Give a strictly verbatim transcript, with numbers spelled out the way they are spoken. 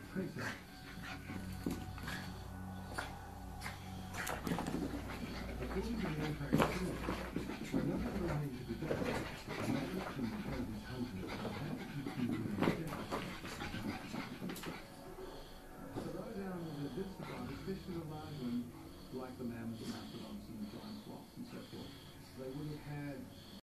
like the mammals and mastodons and giant sloths and so forth, they would have had